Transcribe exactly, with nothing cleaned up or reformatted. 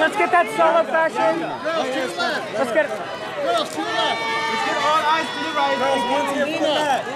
let's get that solo fashion. Girls, to the left. Let's get. Girls, to the left. Let's get all eyes to the right. Girls, one to your left.